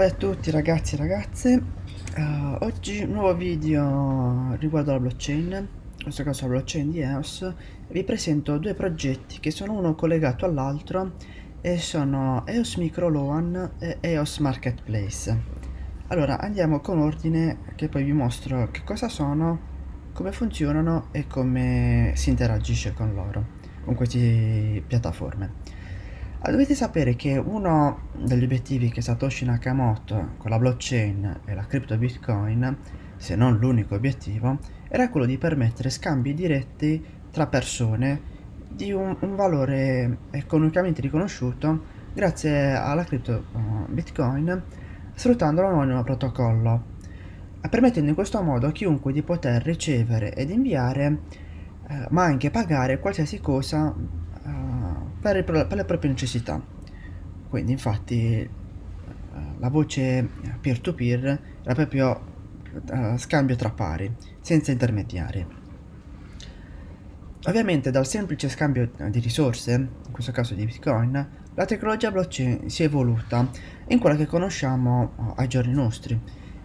Salve a tutti ragazzi e ragazze. Oggi un nuovo video riguardo alla blockchain, in questo caso la blockchain di EOS. Vi presento due progetti che sono uno collegato all'altro e sono EOS Microloan e EOS Marketplace. Allora andiamo con ordine, che poi vi mostro che cosa sono, come funzionano e come si interagisce con loro, con queste piattaforme. Dovete sapere che uno degli obiettivi che Satoshi Nakamoto con la blockchain e la cripto Bitcoin, se non l'unico obiettivo, era quello di permettere scambi diretti tra persone di un valore economicamente riconosciuto grazie alla cripto Bitcoin, sfruttando l'anonimo protocollo, permettendo in questo modo a chiunque di poter ricevere ed inviare, ma anche pagare qualsiasi cosa per le proprie necessità. Quindi infatti la voce peer-to-peer era proprio scambio tra pari, senza intermediari. Ovviamente dal semplice scambio di risorse, in questo caso di Bitcoin, la tecnologia blockchain si è evoluta in quella che conosciamo ai giorni nostri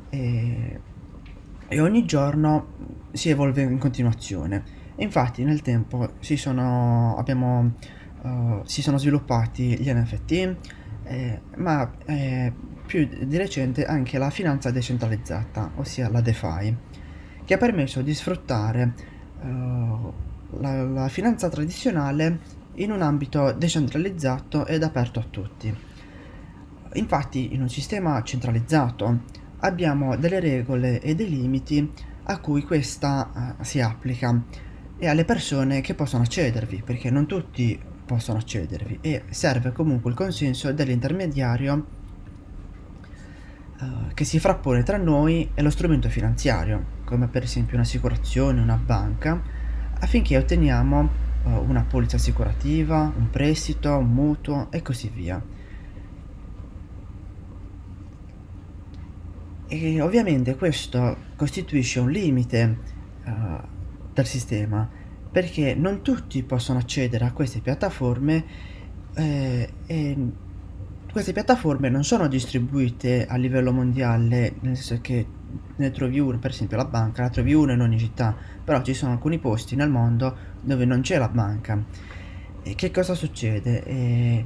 e ogni giorno si evolve in continuazione. E infatti nel tempo si sono sviluppati gli NFT, ma più di recente anche la finanza decentralizzata, ossia la DeFi, che ha permesso di sfruttare la finanza tradizionale in un ambito decentralizzato ed aperto a tutti. Infatti in un sistema centralizzato abbiamo delle regole e dei limiti a cui questa si applica e alle persone che possono accedervi, perché non tutti possono accedervi e serve comunque il consenso dell'intermediario che si frappone tra noi e lo strumento finanziario, come per esempio un'assicurazione, una banca, affinché otteniamo una polizza assicurativa, un prestito, un mutuo e così via. E ovviamente questo costituisce un limite del sistema, perché non tutti possono accedere a queste piattaforme e queste piattaforme non sono distribuite a livello mondiale, nel senso che ne trovi una, per esempio la banca, la trovi una in ogni città, però ci sono alcuni posti nel mondo dove non c'è la banca. E che cosa succede?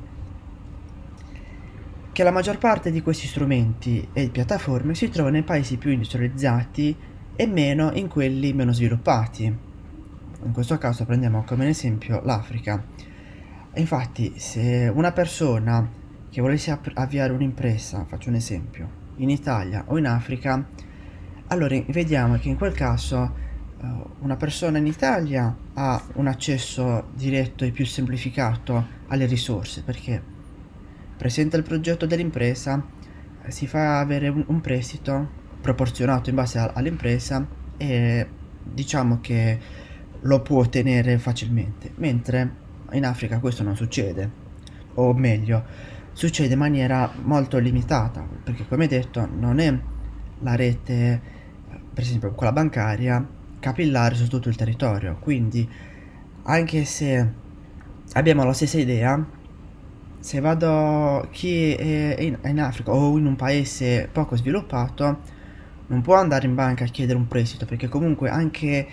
Che la maggior parte di questi strumenti e piattaforme si trova nei paesi più industrializzati e meno in quelli meno sviluppati. In questo caso prendiamo come esempio l'Africa. Infatti, se una persona che volesse avviare un'impresa, faccio un esempio, in Italia o in Africa, allora vediamo che in quel caso una persona in Italia ha un accesso diretto e più semplificato alle risorse, perché presenta il progetto dell'impresa, si fa avere un prestito proporzionato in base all'impresa e diciamo che lo può ottenere facilmente, mentre in Africa questo non succede, o meglio, succede in maniera molto limitata, perché come detto non è la rete, per esempio quella bancaria, capillare su tutto il territorio, quindi anche se abbiamo la stessa idea, se vado chi è in Africa o in un paese poco sviluppato, non può andare in banca a chiedere un prestito, perché comunque anche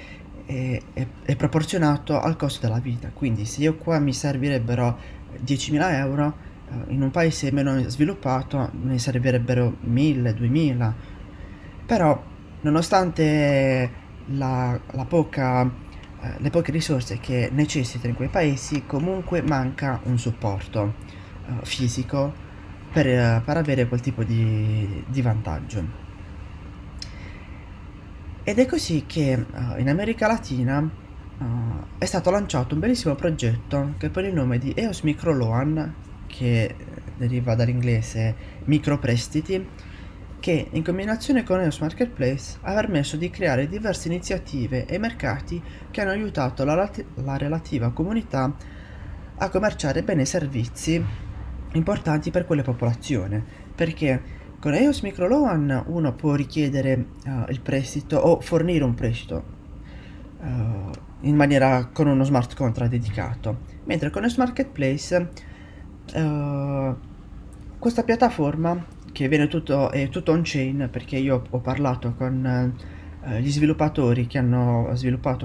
è proporzionato al costo della vita. Quindi se io qua mi servirebbero 10.000 euro, in un paese meno sviluppato ne servirebbero 1.000, 2.000. Però nonostante le poche risorse che necessitano in quei paesi, comunque manca un supporto fisico per avere quel tipo di vantaggio. Ed è così che in America Latina è stato lanciato un bellissimo progetto che prende il nome di EOS Microloan, che deriva dall'inglese microprestiti, che in combinazione con EOS Marketplace ha permesso di creare diverse iniziative e mercati che hanno aiutato la relativa comunità a commerciare beni e servizi importanti per quelle popolazioni, perché con EOS Microloan uno può richiedere il prestito o fornire un prestito in maniera con uno smart contract dedicato, mentre con EOS Marketplace questa piattaforma che viene tutto, è tutto on-chain, perché io ho parlato con gli sviluppatori che hanno sviluppato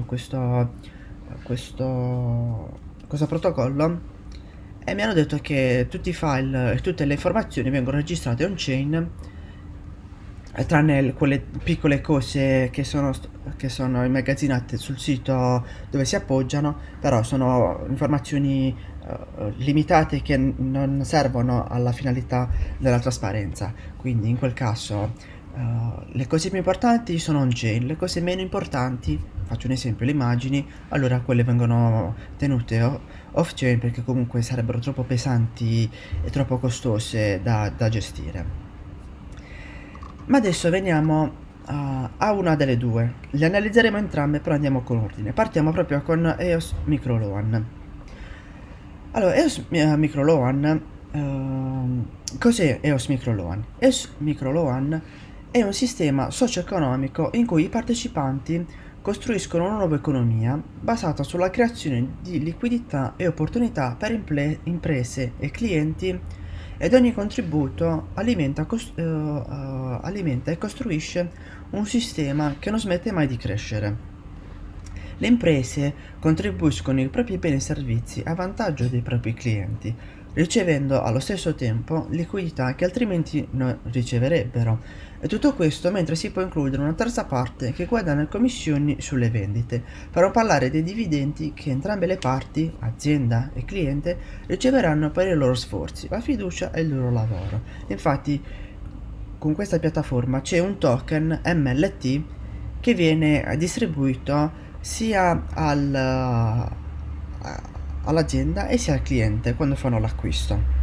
questo protocollo e mi hanno detto che tutti i file e tutte le informazioni vengono registrate on-chain, tranne quelle piccole cose che sono immagazzinate sul sito dove si appoggiano, però sono informazioni limitate che non servono alla finalità della trasparenza. Quindi in quel caso le cose più importanti sono on-chain, le cose meno importanti, faccio un esempio, le immagini, allora quelle vengono tenute off-chain perché comunque sarebbero troppo pesanti e troppo costose da gestire. Ma adesso veniamo a una delle due. Le analizzeremo entrambe, però andiamo con ordine. Partiamo proprio con EOS Microloan. Allora, EOS Microloan, cos'è EOS Microloan? EOS Microloan è un sistema socio-economico in cui i partecipanti costruiscono una nuova economia basata sulla creazione di liquidità e opportunità per imprese e clienti, ed ogni contributo alimenta e costruisce un sistema che non smette mai di crescere. Le imprese contribuiscono i propri beni e servizi a vantaggio dei propri clienti, ricevendo allo stesso tempo liquidità che altrimenti non riceverebbero. E tutto questo mentre si può includere una terza parte che guadagna commissioni sulle vendite, per non parlare dei dividendi che entrambe le parti, azienda e cliente, riceveranno per i loro sforzi, la fiducia e il loro lavoro. Infatti, con questa piattaforma c'è un token MLT che viene distribuito sia all'azienda e sia al cliente quando fanno l'acquisto.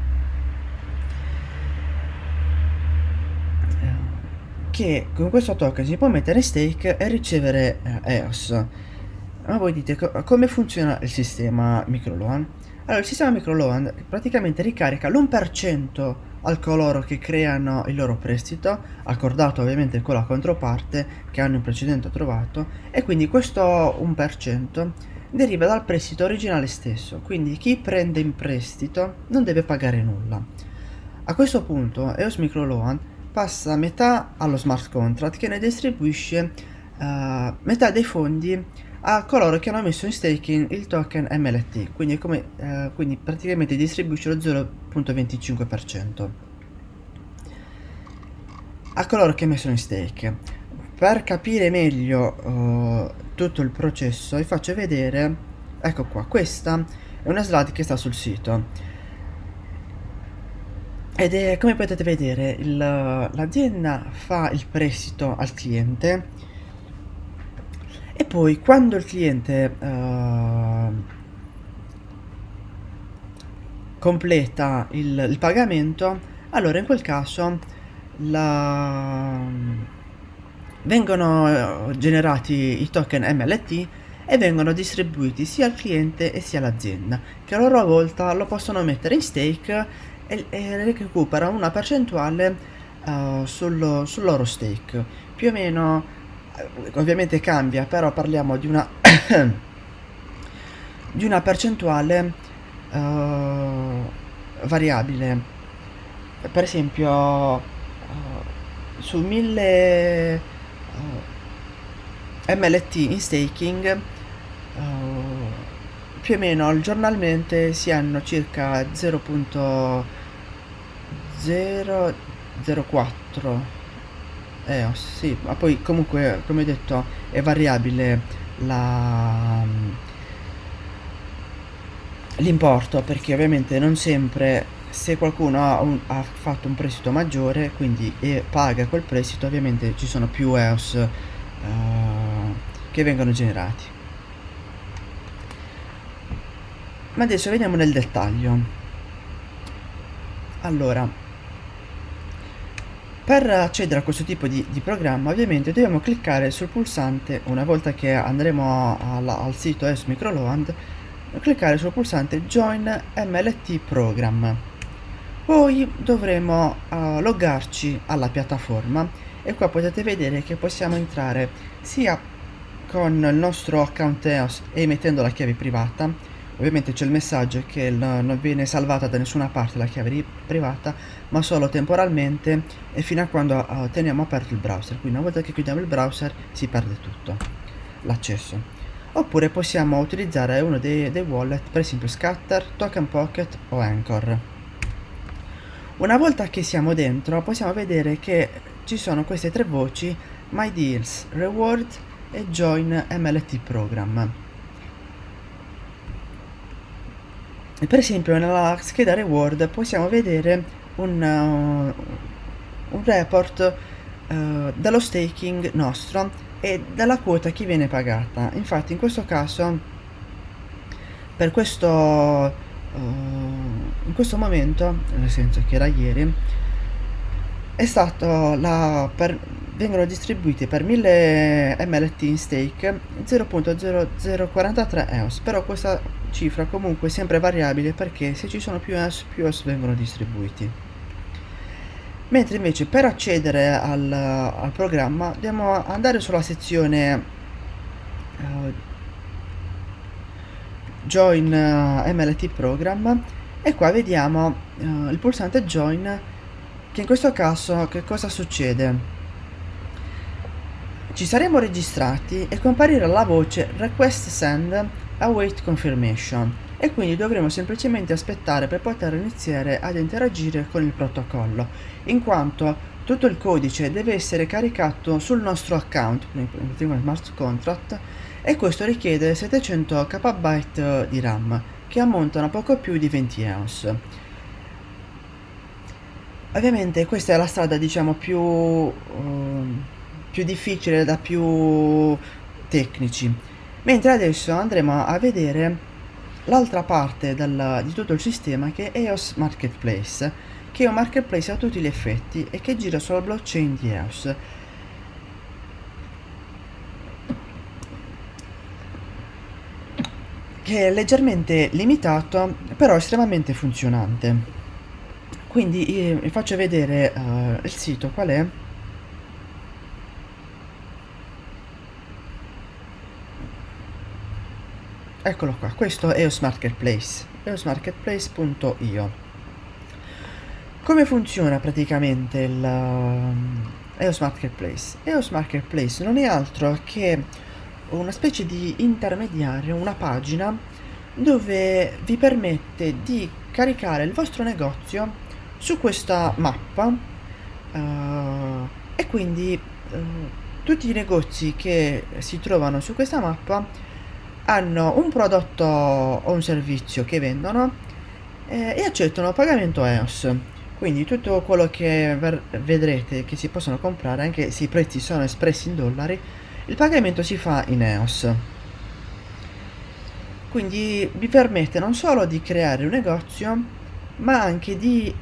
Che con questo token si può mettere in stake e ricevere EOS. Ma voi dite come funziona il sistema Microloan? Allora, il sistema Microloan praticamente ricarica l'1% a coloro che creano il loro prestito, accordato ovviamente con la controparte che hanno in precedenza trovato, e quindi questo 1% deriva dal prestito originale stesso, quindi chi prende in prestito non deve pagare nulla. A questo punto EOS Microloan passa metà allo smart contract che ne distribuisce metà dei fondi a coloro che hanno messo in staking il token MLT, quindi praticamente distribuisce lo 0,25% a coloro che hanno messo in stake. Per capire meglio tutto il processo vi faccio vedere, ecco qua, questa è una slide che sta sul sito. Ed è, come potete vedere, l'azienda fa il prestito al cliente e poi quando il cliente completa il pagamento, allora in quel caso vengono generati i token MLT e vengono distribuiti sia al cliente e sia all'azienda, che a loro volta lo possono mettere in stake e recuperano una percentuale sul loro stake. Più o meno, ovviamente cambia, però parliamo di una di una percentuale variabile. Per esempio su 1000 MLT in staking più o meno giornalmente si hanno circa 0,004 sì, ma poi comunque come detto è variabile l'importo, perché ovviamente non sempre, se qualcuno ha fatto un prestito maggiore quindi paga quel prestito, ovviamente ci sono più EOS che vengono generati. Ma adesso veniamo nel dettaglio. Allora, per accedere a questo tipo di programma ovviamente dobbiamo cliccare sul pulsante, una volta che andremo al sito EOS Microloan, cliccare sul pulsante Join MLT Program. Poi dovremo loggarci alla piattaforma e qua potete vedere che possiamo entrare sia con il nostro account EOS emettendo la chiave privata, Ovviamente c'è il messaggio che non viene salvata da nessuna parte la chiave privata, ma solo temporalmente e fino a quando teniamo aperto il browser. Quindi una volta che chiudiamo il browser si perde tutto l'accesso. Oppure possiamo utilizzare uno dei wallet, per esempio Scatter, Token Pocket o Anchor. Una volta che siamo dentro possiamo vedere che ci sono queste tre voci: My Deals, Reward e Join MLT Program. E per esempio nella scheda Reward possiamo vedere un report dello staking nostro e dalla quota che viene pagata. Infatti in questo caso, per questo in questo momento, nel senso che era ieri, è stato vengono distribuiti per 1000 MLT in stake 0.0043 EOS, però questa cifra comunque è sempre variabile perché se ci sono più EOS vengono distribuiti. Mentre invece per accedere al programma dobbiamo andare sulla sezione Join MLT Program e qua vediamo il pulsante Join, che in questo caso che cosa succede? Ci saremo registrati e comparirà la voce Request Send Await Confirmation e quindi dovremo semplicemente aspettare per poter iniziare ad interagire con il protocollo, in quanto tutto il codice deve essere caricato sul nostro account, quindi smart contract, e questo richiede 700 KB di RAM, che ammontano a poco più di 20 EOS. Ovviamente questa è la strada, diciamo, più difficile, da più tecnici, mentre adesso andremo a vedere l'altra parte di tutto il sistema, che è EOS Marketplace, che è un marketplace a tutti gli effetti e che gira sulla blockchain di EOS. Che è leggermente limitato, però estremamente funzionante. Quindi vi faccio vedere il sito qual è. Eccolo qua, questo è EOS Marketplace, eosmarketplace.io. Come funziona praticamente il EOS Marketplace? EOS Marketplace non è altro che una specie di intermediario, una pagina dove vi permette di caricare il vostro negozio su questa mappa e quindi tutti i negozi che si trovano su questa mappa hanno un prodotto o un servizio che vendono e accettano pagamento EOS. Quindi tutto quello che vedrete che si possono comprare, anche se i prezzi sono espressi in dollari, il pagamento si fa in EOS. Quindi vi permette non solo di creare un negozio, ma anche di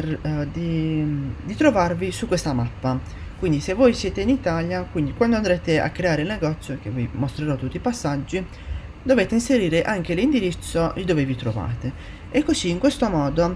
trovarvi su questa mappa. Quindi se voi siete in Italia, quindi quando andrete a creare il negozio, che vi mostrerò tutti i passaggi, dovete inserire anche l'indirizzo di dove vi trovate, e così in questo modo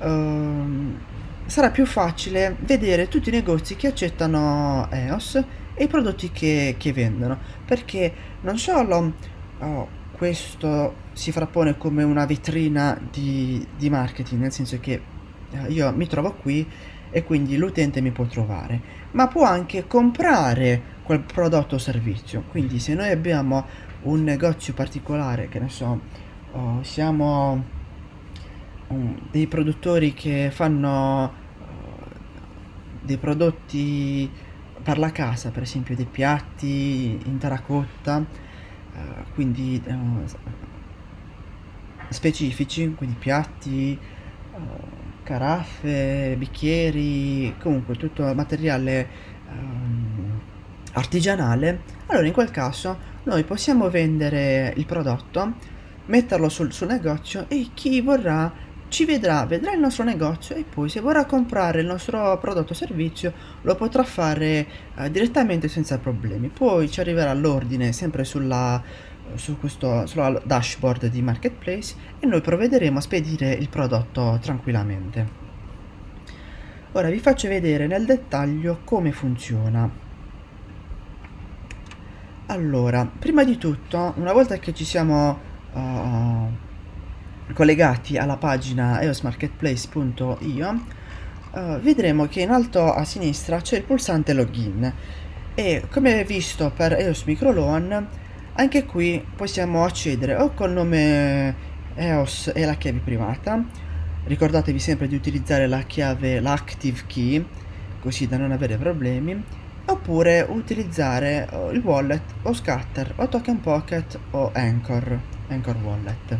sarà più facile vedere tutti i negozi che accettano EOS e i prodotti che vendono, perché non solo questo si frappone come una vetrina di marketing, nel senso che io mi trovo qui e quindi l'utente mi può trovare, ma può anche comprare quel prodotto o servizio. Quindi se noi abbiamo un negozio particolare, che ne so, siamo dei produttori che fanno dei prodotti per la casa, per esempio dei piatti in terracotta, quindi specifici, quindi piatti, caraffe, bicchieri, comunque tutto materiale artigianale, allora in quel caso noi possiamo vendere il prodotto, metterlo sul negozio, e chi vorrà vedrà il nostro negozio, e poi se vorrà comprare il nostro prodotto o servizio lo potrà fare direttamente senza problemi. Poi ci arriverà l'ordine sempre sulla dashboard di Marketplace e noi provvederemo a spedire il prodotto tranquillamente. Ora vi faccio vedere nel dettaglio come funziona. Allora, prima di tutto, una volta che ci siamo collegati alla pagina eosmarketplace.io, vedremo che in alto a sinistra c'è il pulsante login e, come visto per EOS Microloan, anche qui possiamo accedere o col nome EOS e la chiave privata. Ricordatevi sempre di utilizzare la chiave, l'Active Key, così da non avere problemi, oppure utilizzare il wallet o Scatter o Token Pocket o Anchor Wallet.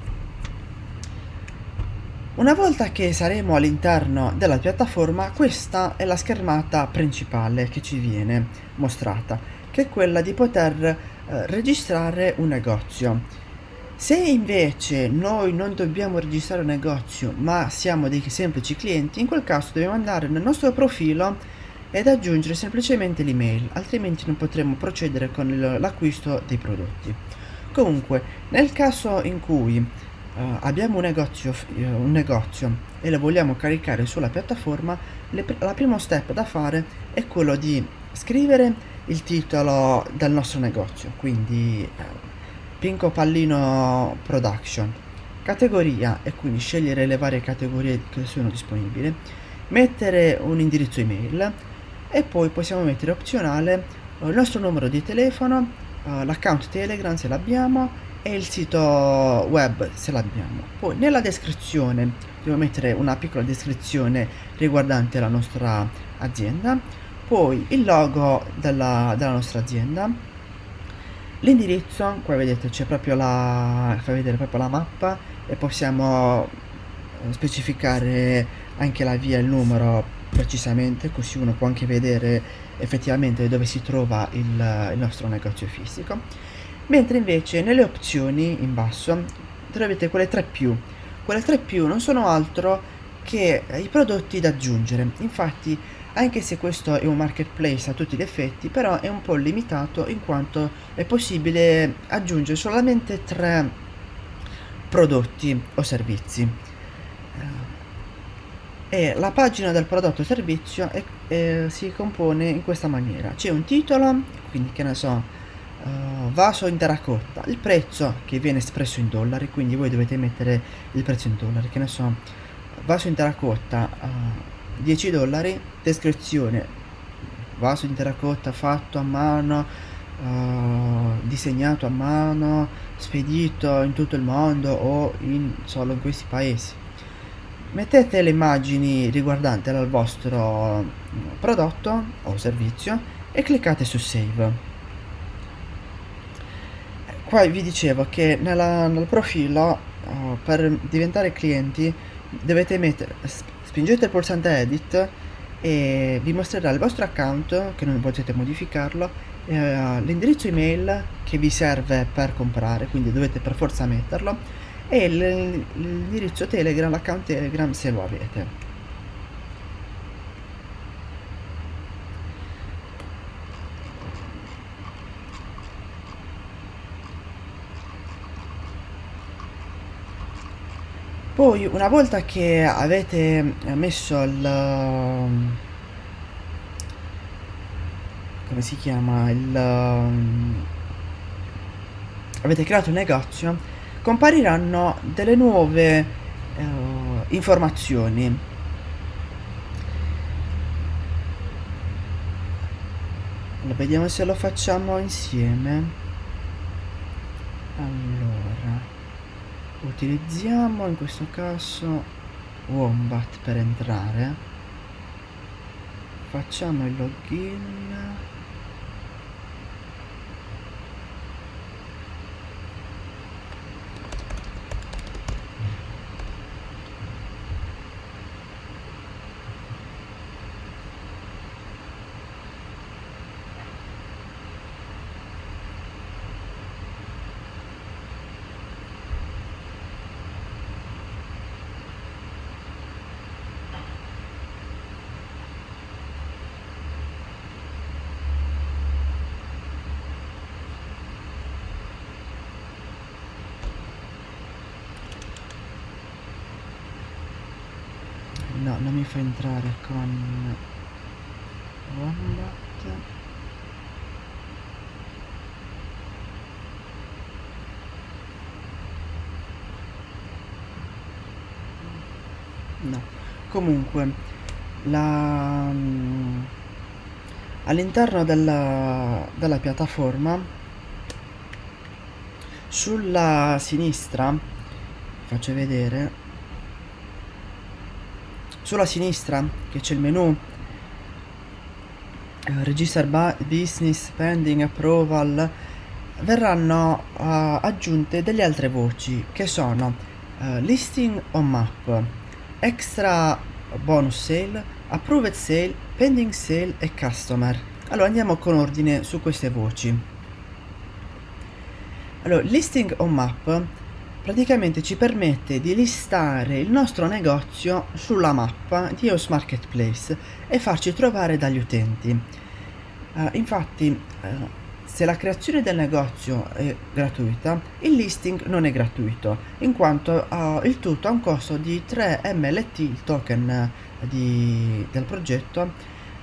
Una volta che saremo all'interno della piattaforma, questa è la schermata principale che ci viene mostrata, che è quella di poter registrare un negozio. Se invece noi non dobbiamo registrare un negozio, ma siamo dei semplici clienti, in quel caso dobbiamo andare nel nostro profilo ed aggiungere semplicemente l'email, altrimenti non potremo procedere con l'acquisto dei prodotti. Comunque, nel caso in cui abbiamo un negozio e lo vogliamo caricare sulla piattaforma, la primo step da fare è quello di scrivere il titolo del nostro negozio, quindi Pinco Pallino Production, categoria, e quindi scegliere le varie categorie che sono disponibili, mettere un indirizzo email e poi possiamo mettere opzionale il nostro numero di telefono, l'account Telegram se l'abbiamo e il sito web se l'abbiamo. Poi nella descrizione devo mettere una piccola descrizione riguardante la nostra azienda, poi il logo della nostra azienda, l'indirizzo. Qua vedete c'è proprio fa vedere proprio la mappa e possiamo specificare anche la via e il numero precisamente, così uno può anche vedere effettivamente dove si trova il nostro negozio fisico. Mentre invece nelle opzioni in basso troverete quelle 3 più. Quelle 3 più non sono altro che i prodotti da aggiungere. Infatti, anche se questo è un marketplace a tutti gli effetti, però è un po' limitato in quanto è possibile aggiungere solamente 3 prodotti o servizi. E la pagina del prodotto o servizio si compone in questa maniera: c'è un titolo, quindi che ne so, vaso in terracotta, il prezzo che viene espresso in dollari, quindi voi dovete mettere il prezzo in dollari, che ne so, vaso in terracotta $10, descrizione: vaso in terracotta fatto a mano, disegnato a mano, spedito in tutto il mondo o solo in questi paesi. Mettete le immagini riguardanti al vostro prodotto o servizio e cliccate su Save. Qua vi dicevo che nel profilo, per diventare clienti, dovete spingete il pulsante Edit e vi mostrerà il vostro account, che non potete modificarlo, l'indirizzo email che vi serve per comprare, quindi dovete per forza metterlo, e l'indirizzo Telegram, l'account Telegram se lo avete. Poi, una volta che avete messo come si chiama, avete creato un negozio, compariranno delle nuove informazioni. Allora, vediamo se lo facciamo insieme. Allora, utilizziamo in questo caso Wombat per entrare, facciamo il login, no, non mi fa entrare con Wombat. No. Comunque, all'interno della piattaforma, sulla sinistra, faccio vedere, sulla sinistra che c'è il menu Register Business Pending Approval, verranno aggiunte delle altre voci che sono Listing on Map, Extra Bonus Sale, Approved Sale, Pending Sale e Customer. Allora andiamo con ordine su queste voci. Allora, Listing on Map praticamente ci permette di listare il nostro negozio sulla mappa di EOS Marketplace e farci trovare dagli utenti. Infatti, se la creazione del negozio è gratuita, il listing non è gratuito, in quanto il tutto ha un costo di 3 MLT, il token del progetto,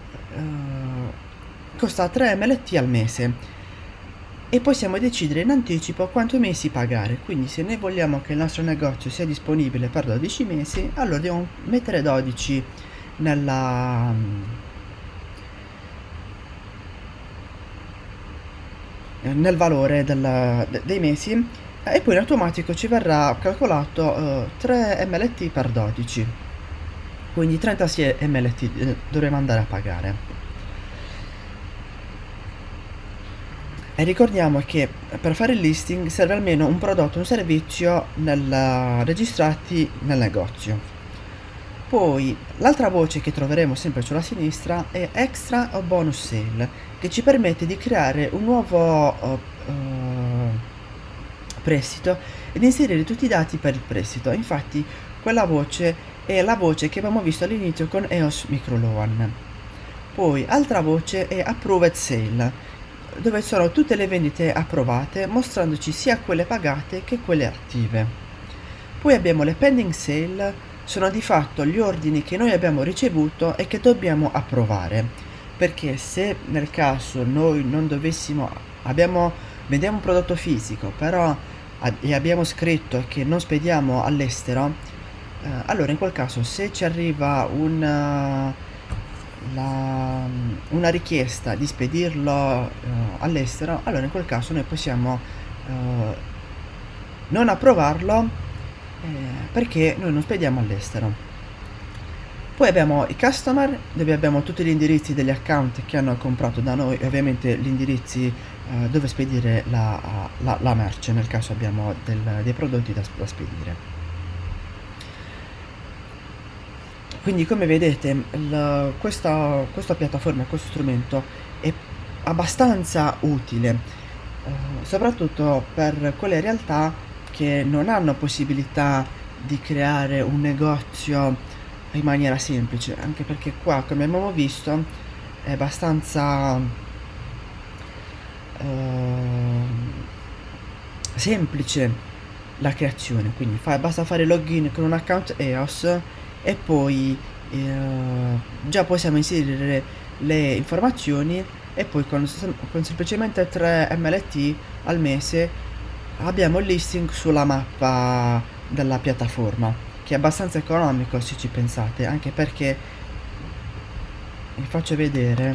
costa 3 MLT al mese. E possiamo decidere in anticipo quanti mesi pagare, quindi se noi vogliamo che il nostro negozio sia disponibile per 12 mesi, allora dobbiamo mettere 12 nel valore dei mesi, e poi in automatico ci verrà calcolato 3 MLT per 12, quindi 36 MLT dovremo andare a pagare. E ricordiamo che per fare il listing serve almeno un prodotto o un servizio registrati nel negozio. Poi l'altra voce che troveremo sempre sulla sinistra è Extra o Bonus Sale, che ci permette di creare un nuovo prestito ed inserire tutti i dati per il prestito. Infatti quella voce è la voce che abbiamo visto all'inizio con EOS Microloan. Poi altra voce è Approved Sale, dove sono tutte le vendite approvate, mostrandoci sia quelle pagate che quelle attive. Poi abbiamo le pending sale, sono di fatto gli ordini che noi abbiamo ricevuto e che dobbiamo approvare, perché se nel caso noi non dovessimo, vendiamo un prodotto fisico, però e abbiamo scritto che non spediamo all'estero, allora in quel caso se ci arriva una richiesta di spedirlo all'estero, allora in quel caso noi possiamo non approvarlo perché noi non spediamo all'estero. Poi abbiamo i customer, dove abbiamo tutti gli indirizzi degli account che hanno comprato da noi e ovviamente gli indirizzi dove spedire la merce, nel caso abbiamo dei prodotti da spedire. Quindi come vedete questa piattaforma, questo strumento è abbastanza utile, soprattutto per quelle realtà che non hanno possibilità di creare un negozio in maniera semplice, anche perché qua, come abbiamo visto, è abbastanza semplice la creazione, quindi basta fare login con un account EOS e poi già possiamo inserire le informazioni e poi con semplicemente 3 MLT al mese abbiamo il listing sulla mappa della piattaforma, che è abbastanza economico se ci pensate, anche perché vi faccio vedere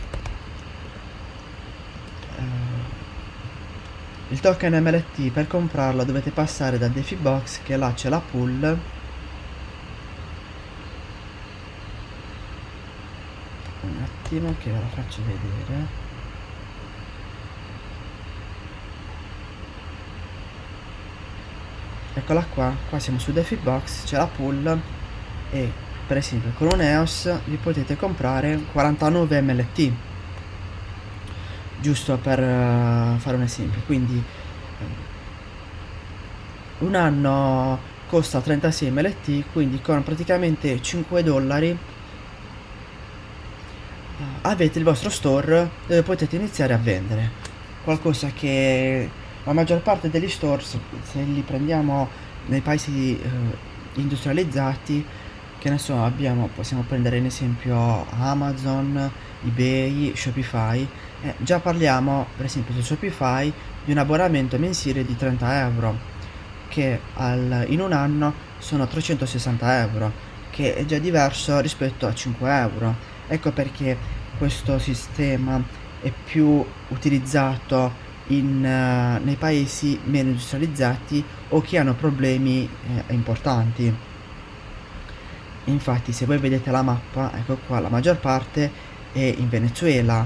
il token MLT. Per comprarlo dovete passare da DefiBox, che là c'è la pool. Un attimo che ve la faccio vedere. Eccola qua siamo su DefiBox, c'è la pool e per esempio con un EOS vi potete comprare 49 MLT, giusto per fare un esempio. Quindi un anno costa 36 MLT, quindi con praticamente $5 avete il vostro store dove potete iniziare a vendere qualcosa che la maggior parte degli store, se li prendiamo nei paesi industrializzati, che ne so, possiamo prendere in esempio Amazon, eBay, Shopify, già parliamo per esempio su Shopify di un abbonamento mensile di 30 euro, che in un anno sono 360 euro, che è già diverso rispetto a 5 euro. Ecco perché questo sistema è più utilizzato nei paesi meno industrializzati o che hanno problemi importanti. Infatti, se voi vedete la mappa, ecco qua, la maggior parte è in Venezuela,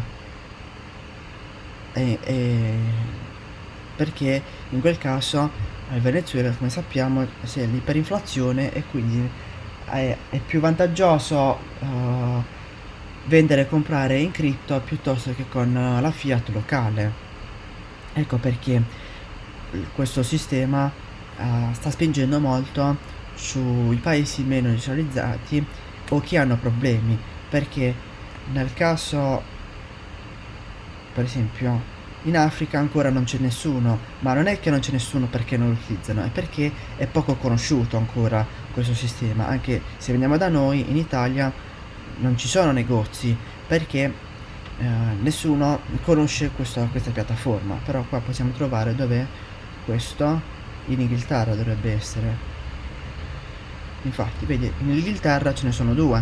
perché in quel caso il Venezuela, come sappiamo, c'è l'iperinflazione e quindi è più vantaggioso vendere e comprare in cripto piuttosto che con la fiat locale. Ecco perché questo sistema sta spingendo molto sui paesi meno industrializzati o che hanno problemi, perché nel caso, per esempio, in Africa ancora non c'è nessuno, ma non è che non c'è nessuno perché non lo utilizzano, è perché è poco conosciuto ancora questo sistema. Anche se veniamo da noi in Italia non ci sono negozi perché nessuno conosce questa piattaforma. Però qua possiamo trovare dov'è questo, in Inghilterra dovrebbe essere. Infatti vedi, in Inghilterra ce ne sono due,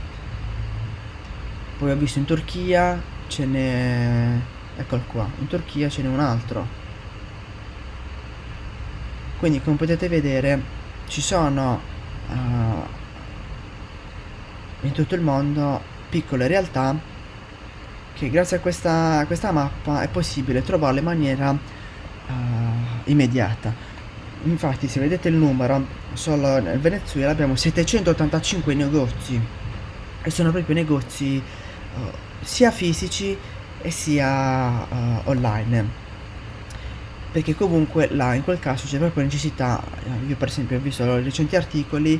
poi ho visto in Turchia ce n'è, eccolo qua, in Turchia ce n'è un altro. Quindi come potete vedere ci sono in tutto il mondo piccole realtà che grazie a questa mappa è possibile trovarle in maniera immediata. Infatti se vedete il numero, solo nel Venezuela abbiamo 785 negozi e sono proprio negozi sia fisici e sia online, perché comunque là in quel caso c'è proprio necessità. Io per esempio ho visto recenti articoli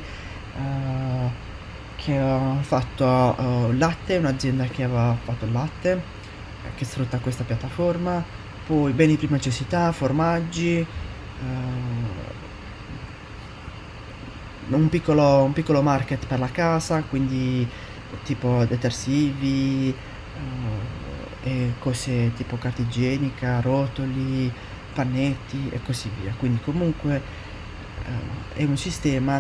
che ha fatto latte, un'azienda che aveva fatto il latte che sfrutta questa piattaforma, poi beni di prima necessità, formaggi, un piccolo market per la casa, quindi tipo detersivi e cose tipo carta igienica, rotoli, pannetti e così via. Quindi comunque è un sistema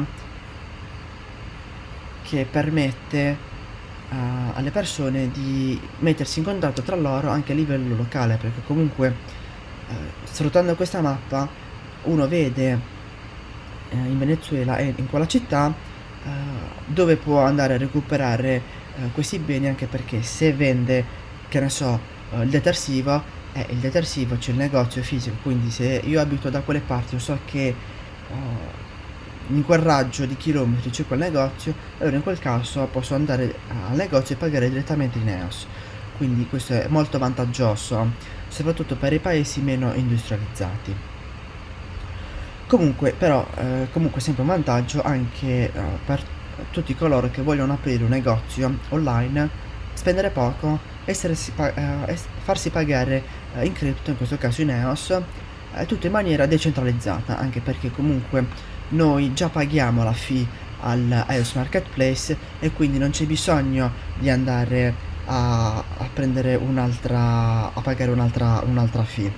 che permette alle persone di mettersi in contatto tra loro anche a livello locale, perché comunque sfruttando questa mappa uno vede in Venezuela e in quella città dove può andare a recuperare questi beni, anche perché se vende, che ne so, il detersivo c'è il negozio fisico, quindi se io abito da quelle parti io so che in quel raggio di chilometri c'è quel negozio, allora in quel caso posso andare al negozio e pagare direttamente in EOS. Quindi questo è molto vantaggioso soprattutto per i paesi meno industrializzati. Comunque però comunque sempre un vantaggio anche per tutti coloro che vogliono aprire un negozio online, spendere poco e farsi pagare in cripto, in questo caso in EOS, tutto in maniera decentralizzata, anche perché comunque noi già paghiamo la fee al EOS Marketplace e quindi non c'è bisogno di andare a prendere a pagare un'altra fee.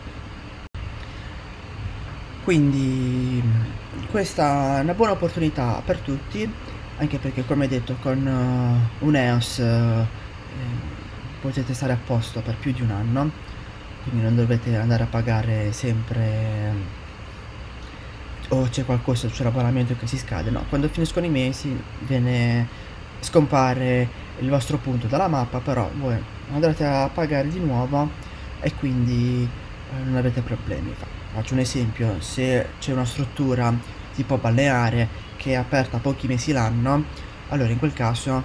Quindi questa è una buona opportunità per tutti, anche perché come detto con un EOS potete stare a posto per più di un anno, quindi non dovete andare a pagare sempre o c'è qualcosa, c'è l'abbonamento che si scade. No, quando finiscono i mesi scompare il vostro punto dalla mappa, però voi andrete a pagare di nuovo e quindi non avete problemi. Faccio un esempio: se c'è una struttura tipo balneare che è aperta pochi mesi l'anno, allora in quel caso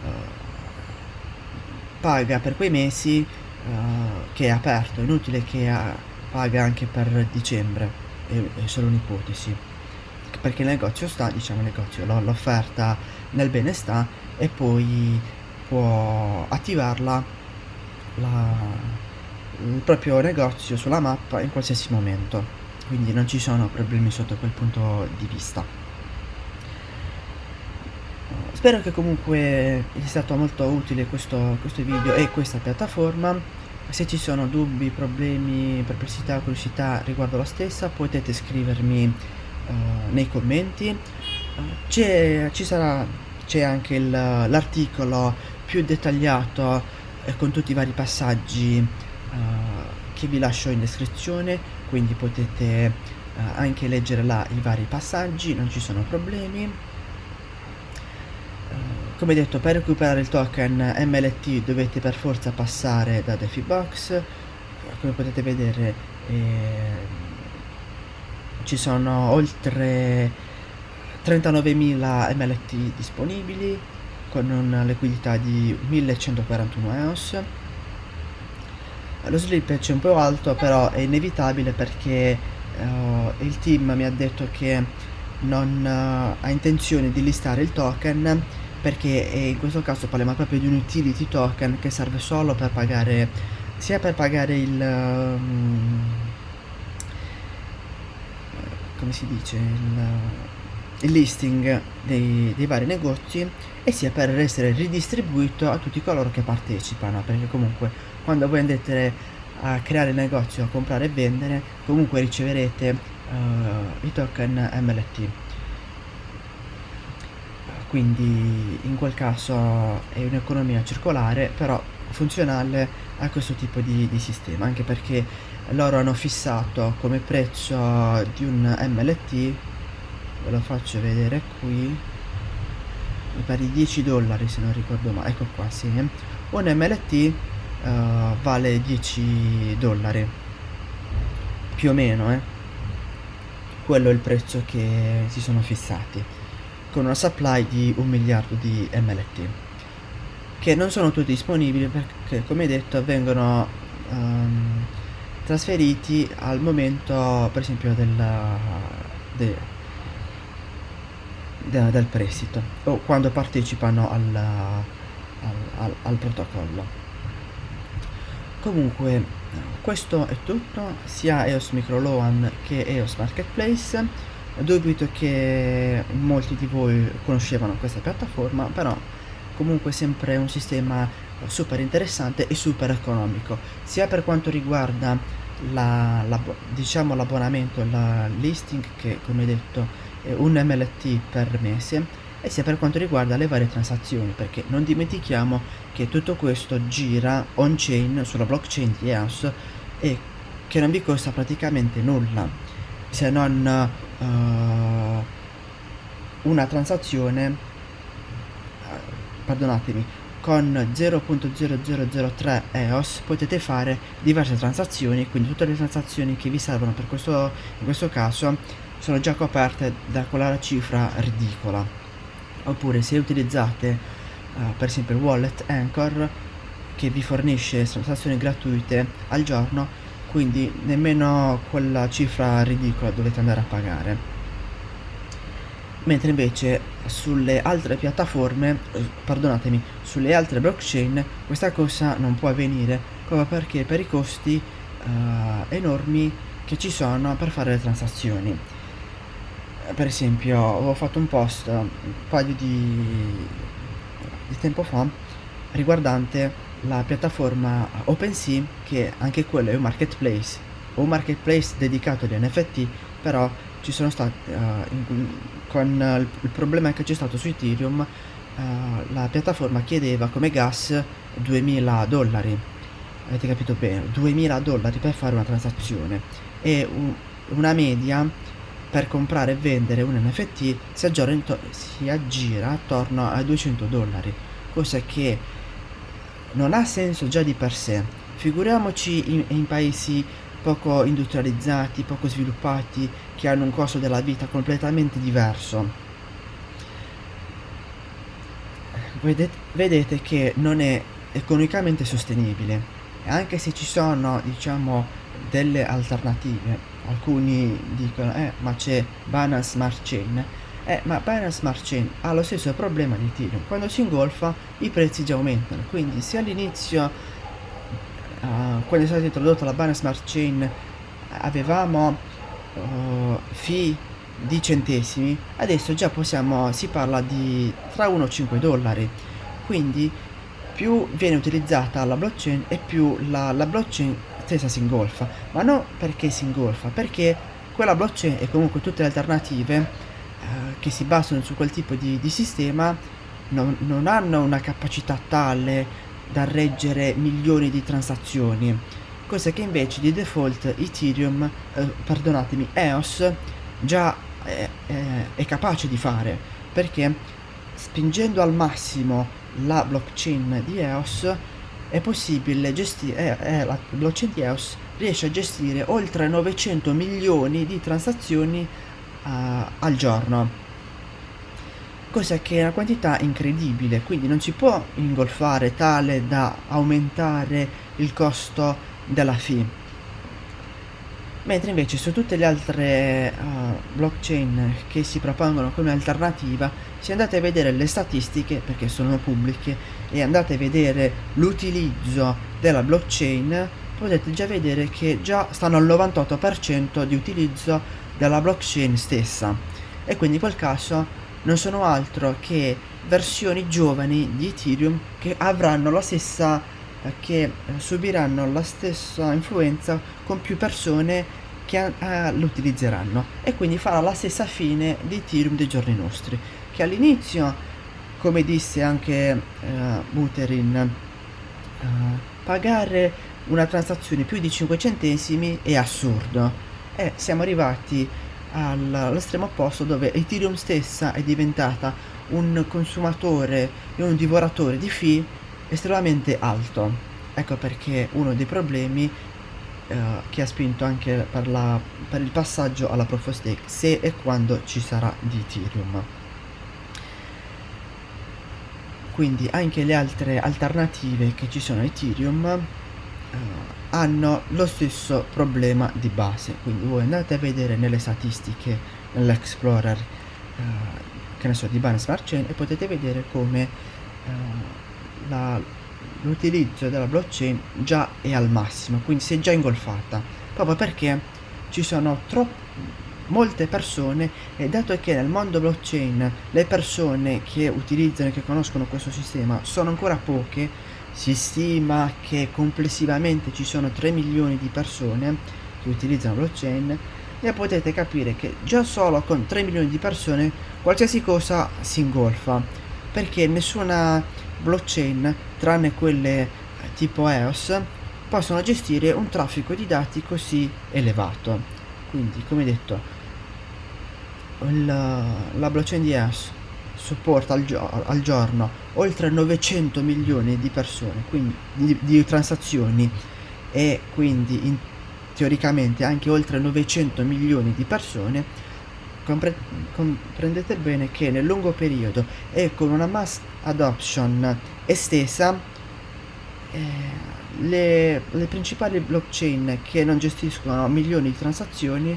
paga per quei mesi che è aperto, è inutile che paga anche per dicembre. È solo un'ipotesi, perché il negozio sta, diciamo, l'offerta nel bene sta, e poi può attivarla il proprio negozio sulla mappa in qualsiasi momento, quindi non ci sono problemi sotto quel punto di vista. Spero che comunque sia stato molto utile questo video e questa piattaforma. Se ci sono dubbi, problemi, perplessità, curiosità riguardo la stessa, potete scrivermi nei commenti. Ci sarà c'è anche l'articolo più dettagliato con tutti i vari passaggi che vi lascio in descrizione, quindi potete anche leggere là i vari passaggi, non ci sono problemi. Come detto, per recuperare il token MLT dovete per forza passare da DeFi Box. Come potete vedere ci sono oltre 39.000 MLT disponibili con una liquidità di 1141 EOS. Lo slippage è un po' alto, però è inevitabile perché il team mi ha detto che non ha intenzione di listare il token, perché in questo caso parliamo proprio di un utility token che serve solo per pagare, sia per pagare il come si dice, il listing dei vari negozi, e sia per essere ridistribuito a tutti coloro che partecipano, perché comunque quando voi andrete a creare il negozio, a comprare e vendere, comunque riceverete i token MLT. Quindi in quel caso è un'economia circolare, però funzionale a questo tipo di sistema, anche perché loro hanno fissato come prezzo di un MLT, ve lo faccio vedere qui, mi pare di $10 se non ricordo male, ecco qua, sì, un MLT vale $10 più o meno, quello è il prezzo che si sono fissati, con una supply di 1 miliardo di MLT, che non sono tutti disponibili perché, come detto, vengono trasferiti al momento, per esempio, del prestito, o quando partecipano al protocollo. Comunque questo è tutto, sia EOS Microloan che EOS Marketplace. Dubito che molti di voi conoscevano questa piattaforma, però comunque sempre un sistema super interessante e super economico, sia per quanto riguarda diciamo l'abbonamento, la listing, che come detto è un MLT per mese, e sia per quanto riguarda le varie transazioni, perché non dimentichiamo che tutto questo gira on chain sulla blockchain di EOS e che non vi costa praticamente nulla, se non una transazione, perdonatemi, con 0.0003 EOS potete fare diverse transazioni, quindi tutte le transazioni che vi servono per questo, in questo caso, sono già coperte da quella cifra ridicola. Oppure se utilizzate per esempio il wallet Anchor, che vi fornisce transazioni gratuite al giorno, quindi nemmeno quella cifra ridicola dovete andare a pagare. Mentre invece sulle altre piattaforme, perdonatemi, sulle altre blockchain questa cosa non può avvenire, proprio perché per i costi enormi che ci sono per fare le transazioni. Per esempio avevo fatto un post un paio di tempo fa riguardante la piattaforma OpenSea, che anche quello è un marketplace dedicato agli NFT, però ci sono stati con il problema che c'è stato su Ethereum, la piattaforma chiedeva come gas $2000, avete capito bene, $2000 per fare una transazione, e una media per comprare e vendere un NFT si aggira attorno a $200, cosa che non ha senso già di per sé, figuriamoci in paesi poco industrializzati, poco sviluppati, che hanno un costo della vita completamente diverso. Vedete che non è economicamente sostenibile, e anche se ci sono, diciamo, delle alternative, alcuni dicono ma c'è Binance Smart Chain, ma Binance Smart Chain ha lo stesso problema di Ethereum: quando si ingolfa i prezzi già aumentano, quindi se all'inizio quando è stata introdotta la Binance Smart Chain avevamo fee di centesimi, adesso già si parla di tra 1 e $5, quindi più viene utilizzata la blockchain e più la blockchain stessa si ingolfa. Ma non perché si ingolfa, perché quella blockchain e comunque tutte le alternative che si basano su quel tipo di sistema non hanno una capacità tale da reggere milioni di transazioni, cosa che invece di default Ethereum, perdonatemi, EOS già è capace di fare, perché spingendo al massimo la blockchain di EOS è possibile gestire, la blockchain di EOS riesce a gestire oltre 900 milioni di transazioni al giorno, cosa che è una quantità incredibile, quindi non si può ingolfare tale da aumentare il costo della fee. Mentre invece su tutte le altre blockchain che si propongono come alternativa, se andate a vedere le statistiche, perché sono pubbliche, e andate a vedere l'utilizzo della blockchain, potete già vedere che già stanno al 98% di utilizzo della blockchain stessa, e quindi in quel caso non sono altro che versioni giovani di Ethereum che avranno la stessa che subiranno la stessa influenza con più persone che lo utilizzeranno, e quindi farà la stessa fine di Ethereum dei giorni nostri, che all'inizio, come disse anche Buterin, pagare una transazione più di 5 centesimi è assurdo, e siamo arrivati all'estremo opposto, dove Ethereum stessa è diventata un consumatore e un divoratore di fee estremamente alto. Ecco perché uno dei problemi che ha spinto anche per il passaggio alla Proof of Stake, se e quando ci sarà di Ethereum. Quindi anche le altre alternative che ci sono a Ethereum hanno lo stesso problema di base, quindi voi andate a vedere nelle statistiche, nell'Explorer che ne so, di Binance Smart Chain, e potete vedere come l'utilizzo della blockchain già è al massimo, quindi si è già ingolfata, proprio perché ci sono molte persone, e dato che nel mondo blockchain le persone che utilizzano e che conoscono questo sistema sono ancora poche, si stima che complessivamente ci sono 3 milioni di persone che utilizzano blockchain, e potete capire che già solo con 3 milioni di persone qualsiasi cosa si ingolfa, perché nessuna blockchain, tranne quelle tipo EOS, possono gestire un traffico di dati così elevato. Quindi, come detto, la blockchain di EOS supporta al giorno oltre 900 milioni di persone, quindi di transazioni, e quindi teoricamente anche oltre 900 milioni di persone. Comprendete bene che nel lungo periodo e con una mass adoption estesa, le principali blockchain che non gestiscono milioni di transazioni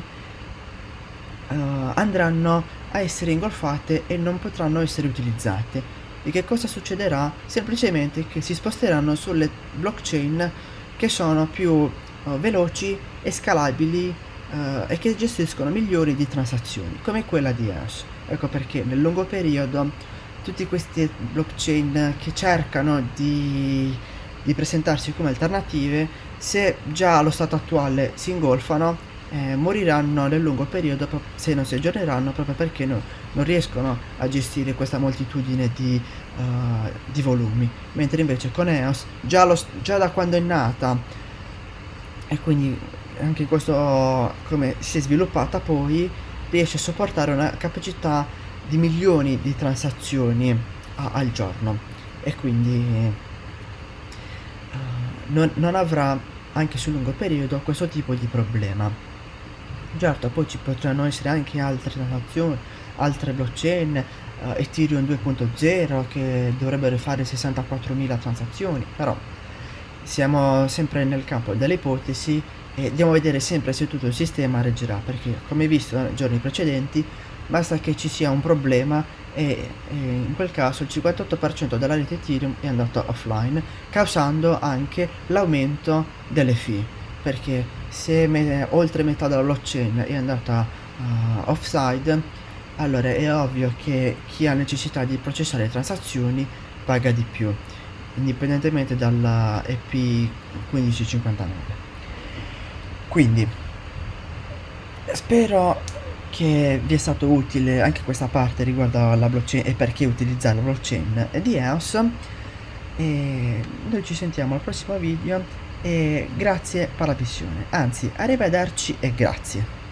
andranno a essere ingolfate e non potranno essere utilizzate. E che cosa succederà? Semplicemente che si sposteranno sulle blockchain che sono più veloci e scalabili e che gestiscono milioni di transazioni, come quella di EOS. Ecco perché nel lungo periodo tutti questi blockchain che cercano di presentarsi come alternative, se già allo stato attuale si ingolfano, moriranno nel lungo periodo se non si aggiorneranno, proprio perché non riescono a gestire questa moltitudine di volumi, mentre invece con EOS già da quando è nata, e quindi anche questo come si è sviluppata, poi riesce a sopportare una capacità di milioni di transazioni al giorno, e quindi non avrà anche sul lungo periodo questo tipo di problema. Certo, poi ci potranno essere anche altre transazioni, altre blockchain, Ethereum 2.0 che dovrebbero fare 64.000 transazioni, però siamo sempre nel campo delle ipotesi e dobbiamo vedere sempre se tutto il sistema reggerà, perché come visto nei giorni precedenti basta che ci sia un problema e in quel caso il 58% della rete Ethereum è andato offline, causando anche l'aumento delle fee, perché se oltre metà della blockchain è andata offside, allora è ovvio che chi ha necessità di processare le transazioni paga di più, indipendentemente dalla EP 1559. Quindi spero che vi è stato utile anche questa parte riguardo alla blockchain e perché utilizzare la blockchain di EOS, e noi ci sentiamo al prossimo video e grazie per la visione, anzi arrivederci e grazie.